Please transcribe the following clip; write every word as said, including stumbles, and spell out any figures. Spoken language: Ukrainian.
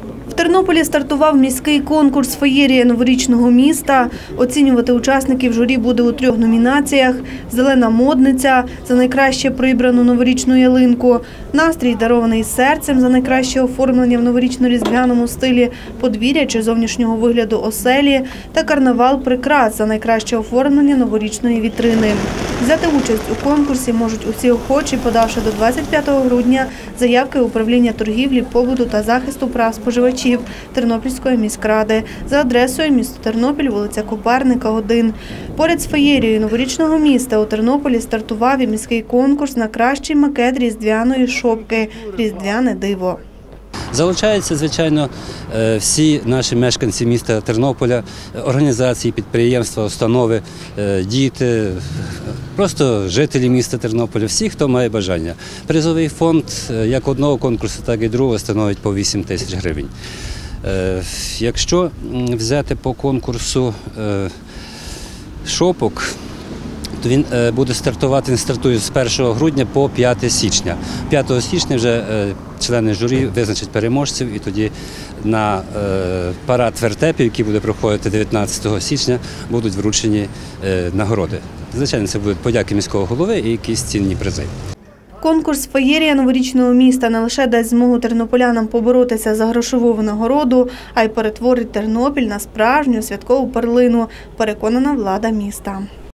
В Тернополі стартував міський конкурс «Феєрія новорічного міста». Оцінювати учасників журі буде у трьох номінаціях – «Зелена модниця» за найкраще прибрану новорічну ялинку, «Настрій, дарований серцем» за найкраще оформлення в новорічно-різдвяному стилі подвір'я чи зовнішнього вигляду оселі та «Карнавал прикрас» за найкраще оформлення новорічної вітрини. Взяти участь у конкурсі можуть усі охочі, подавши до двадцять п'ятого грудня заявки управління торгівлі, побуту та захисту прав споживачів Тернопільської міськради за адресою місто Тернопіль, вулиця Коперника, один. Поряд з феєрією новорічного міста у Тернополі стартував і міський конкурс на кращий макет різдвяної шопки «Різдвяне диво». Залучаються, звичайно, всі наші мешканці міста Тернополя, організації, підприємства, установи, діти, просто жителі міста Тернополя, всі, хто має бажання. Призовий фонд як одного конкурсу, так і другого становить по вісім тисяч гривень. Якщо взяти по конкурсу шопок, то він буде стартувати, він стартує з першого грудня по п'яте січня. п'ятого січня вже члени журі визначать переможців, і тоді на парад вертепів, який буде проходити дев'ятнадцятого січня, будуть вручені нагороди. Звичайно, це будуть подяки міського голови і якісь цінні призи. Конкурс «Феєрія новорічного міста» не лише дасть змогу тернополянам поборотися за грошову винагороду, а й перетворить Тернопіль на справжню святкову перлину, переконана влада міста.